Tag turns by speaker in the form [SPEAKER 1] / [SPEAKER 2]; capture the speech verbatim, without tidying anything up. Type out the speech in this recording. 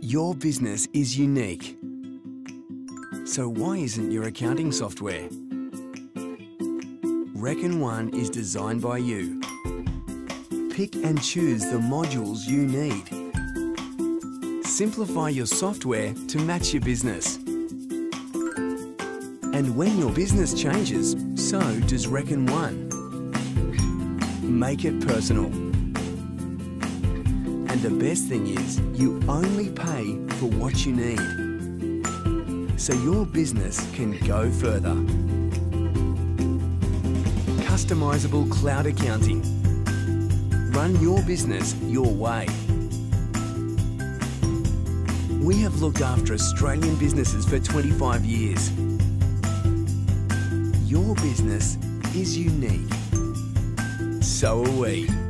[SPEAKER 1] Your business is unique. So why isn't your accounting software? Reckon One is designed by you. Pick and choose the modules you need. Simplify your software to match your business. And when your business changes, so does Reckon One. Make it personal. And the best thing is, you only pay for what you need. So your business can go further. Customizable cloud accounting. Run your business your way. We have looked after Australian businesses for twenty-five years. Your business is unique. So are we.